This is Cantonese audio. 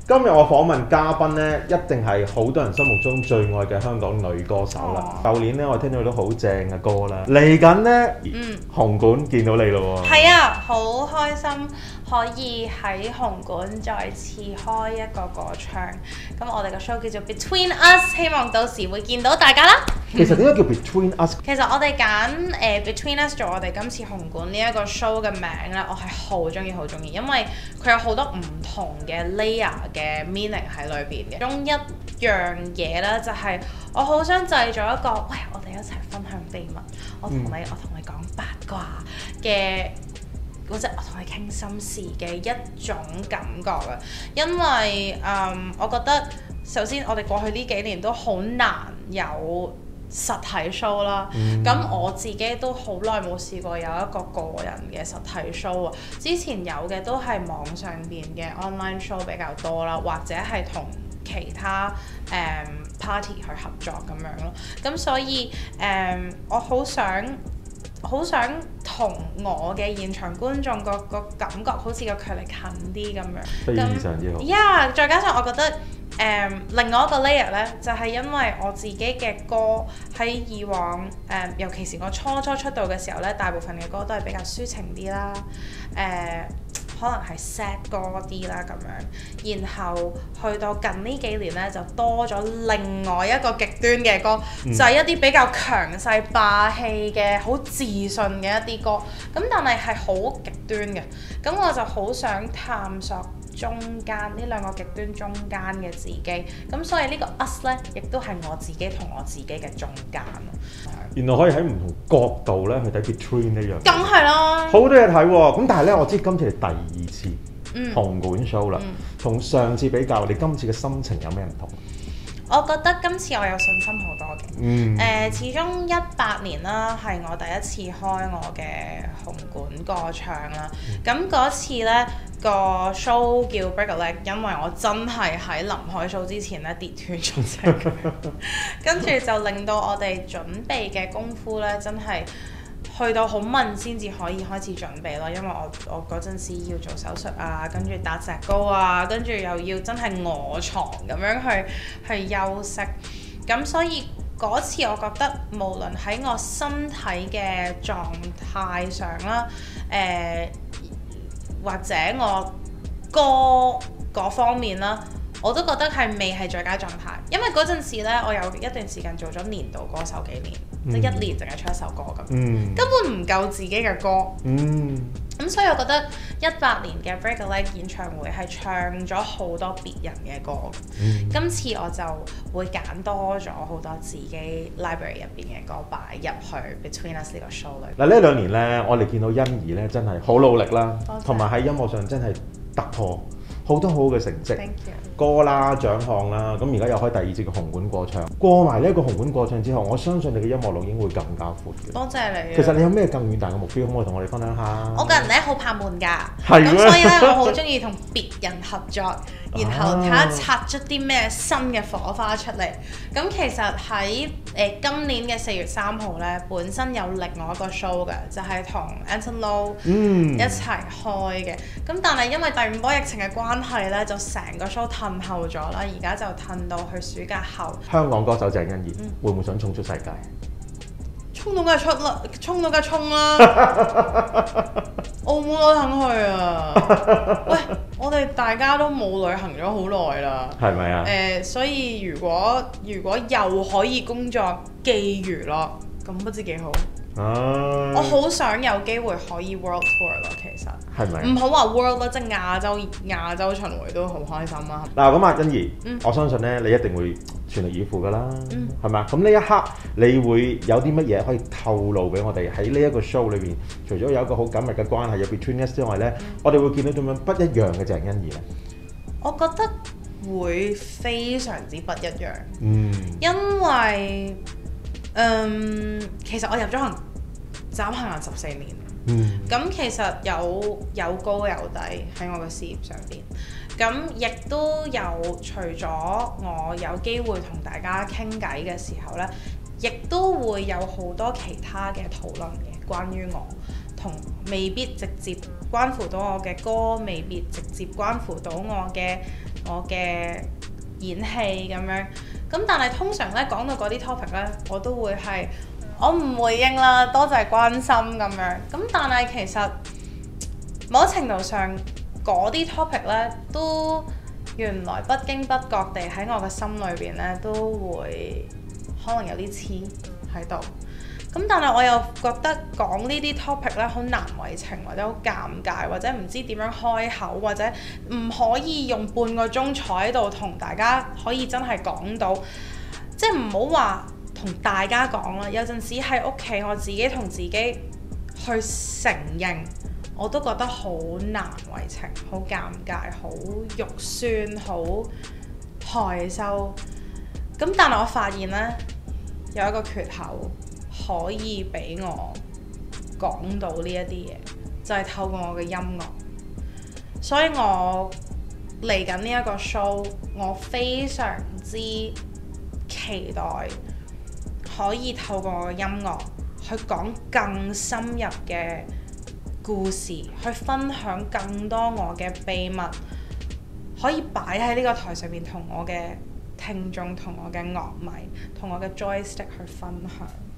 今日我訪問嘉賓呢，一定係好多人心目中最愛嘅香港女歌手啦。舊年呢，我聽到好多好正嘅歌啦。嚟緊呢，紅館見到你咯喎。 係啊，好開心可以喺紅館再次開一個歌唱。咁我哋個 show 叫做 Between Us， 希望到時會見到大家啦。 其實點解叫 Between Us？ 其實我哋揀Between Us 做我哋今次紅館呢一個 show 嘅名呢，我係好中意，好中意，因為佢有好多唔同嘅 layer 嘅 meaning 喺裏邊嘅。其中一樣嘢呢，就係我好想製造一個，喂，我哋一齊分享秘密，我同你講八卦嘅。或者我同你傾心事嘅一種感覺啊，因為我覺得首先我哋過去呢幾年都好難有實體 show 啦，咁我自己都好耐冇試過有一個個人嘅實體 show 啊。之前有嘅都係網上邊嘅 online show 比較多啦，或者係同其他party 去合作咁樣咯。咁所以我好想同我嘅現場觀眾個感覺好似個距離近啲咁樣， 非常之好。 Yeah， 再加上我覺得另外一個 layer 呢，就係因為我自己嘅歌喺以往尤其是我初出道嘅時候呢，大部分嘅歌都係比較抒情啲啦，可能係 sad 歌啲啦咁樣，然後去到近呢幾年呢，就多咗另外一個極端嘅歌，就係一啲比較強勢霸氣嘅好自信嘅一啲歌，咁但係係好極端嘅，咁我就好想探索中間呢兩個極端中間嘅自己，咁所以呢個 us 呢，亦都係我自己同我自己嘅中間咯。 原來可以喺唔同角度咧去睇 Between 呢樣， 梗係啦， 好多嘢睇喎。咁但係咧，我知今次係第二次紅館 show 啦，同上次比較，你今次嘅心情有咩唔同？ 我覺得今次我有信心好多嘅，始終18年啦，係我第一次開我嘅紅館歌唱啦。咁嗰次呢個 show 叫 Break a Leg， 因為我真係喺臨開 show 之前呢跌斷咗隻腳，跟住就令到我哋準備嘅功夫呢真係去到好問先至可以開始準備咯，因為我嗰陣時要做手術啊，跟住打石膏啊，跟住又要真係臥床咁樣去休息，咁所以嗰次我覺得無論喺我身體嘅狀態上啦，或者我歌嗰方面啦，我都覺得係未係最佳狀態，因為嗰陣時呢，我有一段時間做咗年度歌手幾年，即係1年淨係出一首歌咁，根本唔夠自己嘅歌。咁所以我覺得18年嘅 Break a Leg 演唱會係唱咗好多別人嘅歌。今次我就會揀多咗好多自己 library 入邊嘅歌擺入去 Between Us 呢個 show 裏。 嗱，呢兩年呢，我哋見到欣宜呢真係好努力啦，同埋喺音樂上真係突破好多好好嘅成績，歌啦、獎項啦，咁而家又開第二節嘅紅館歌唱，過埋呢一個紅館歌唱之後，我相信你嘅音樂路已經會更加闊嘅。 多謝你。 其實你有咩更遠大嘅目標，可唔可以同我哋分享下？ 我個人咧好怕悶㗎， 咁所以咧我好中意同別人合作，然後睇下擦出啲咩新嘅火花出嚟。咁其實喺今年嘅4月3號咧，本身有另外一個 show 嘅，就係同 Anson Lo 一齊開嘅。咁但係因為第5波疫情嘅關係咧，就成個 show 褪後咗啦，而家就褪到去暑假後。 香港歌手鄭欣宜會唔會想衝出世界？ 衝到梗係出啦，衝到梗係衝啦！澳門我都肯去啊！喂，我哋大家都冇旅行咗好耐啦， 係咪啊？ 所以如果又可以工作寄娛樂，咁不知幾好。我好想有機會可以 world tour 咯，其實係咪？ 唔好話 world 啦，即係亞洲巡迴都好開心啊！ 嗱，咁啊，欣宜，我相信咧，你一定會全力以赴噶啦，係咪啊？咁呢一刻，你會有啲乜嘢可以透露俾我哋喺呢一個 show 裏邊？除咗有一個好緊密嘅關係有 Between Us 之外咧，我哋會見到點樣不一樣嘅鄭欣宜咧？ 我覺得會非常之不一樣，因為其實我入咗行眨下眼14年，咁其實有高有低喺我嘅事業上邊，咁亦都有除咗我有機會同大家傾偈嘅時候呢，亦都會有好多其他嘅討論嘅，關於我同未必直接關乎到我嘅歌，未必直接關乎到我嘅我嘅演戲咁樣。咁但係通常咧講到嗰啲 topic 咧，我都會係我唔回應啦，多謝關心咁樣。咁但係其實某程度上嗰啲 topic 咧，都原來不經不覺地喺我嘅心裏邊咧，都會可能有啲黐喺度。咁但係我又覺得講呢啲 topic 咧好難為情，或者好尷尬，或者唔知點樣開口，或者唔可以用半個鐘坐喺度同大家可以真係講到，即係唔好話同大家講啦。有陣時喺屋企我自己同自己去承認，我都覺得好難為情，好尷尬，好肉酸，好害羞。咁但係我發現呢，有一個缺口可以俾我講到呢一啲嘢，就係透過我嘅音樂。所以我嚟緊呢一個 show，我非常之期待可以透過我嘅音樂去講更深入嘅故事，去分享更多我嘅秘密，可以擺喺呢個台上面同我嘅聽眾、同我嘅樂迷、同我嘅 joystick 去分享。